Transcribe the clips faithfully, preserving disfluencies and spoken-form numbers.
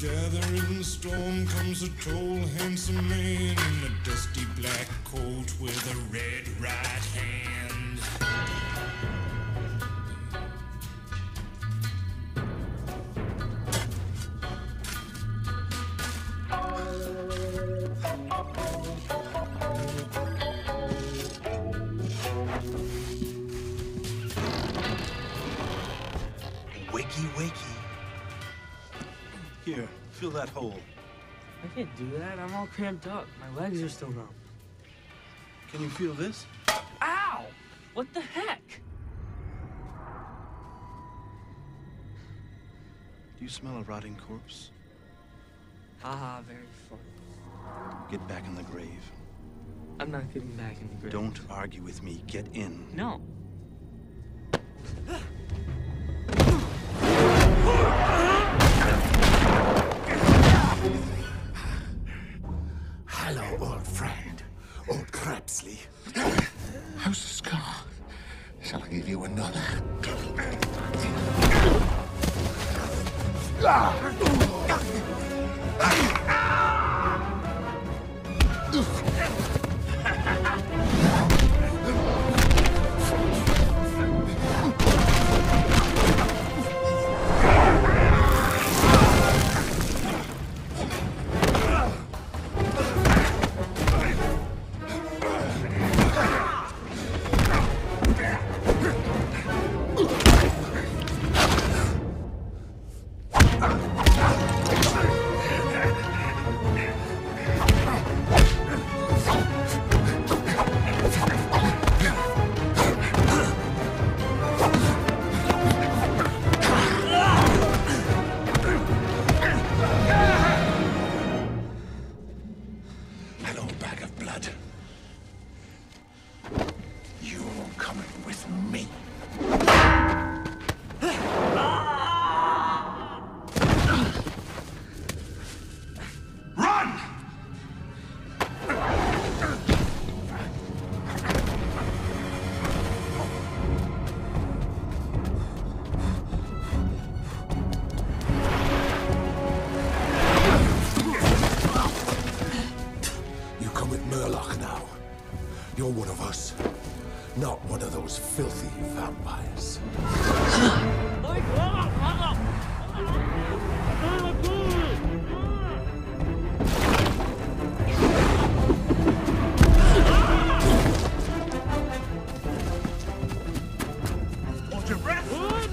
gathering storm comes a tall, handsome man in a dusty black coat with a red right hand. Wakey, wakey. Here, fill that hole. I can't do that. I'm all cramped up. My legs are still numb. Can you feel this? Ow! What the heck? Do you smell a rotting corpse? Haha, very funny. Get back in the grave. I'm not getting back in the grave. Don't argue with me. Get in. No. Hello, old friend. Old Crepsley. How's the scar? Shall I give you another? Hello, bag of blood. You're coming with me. Run! You come with Murloc now. You're one of us, not one of those filthy vampires. Hold your breath!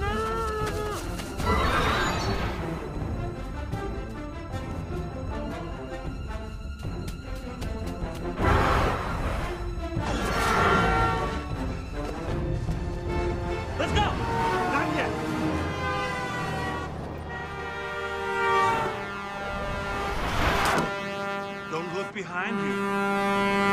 Let's go! Not yet! Don't look behind you.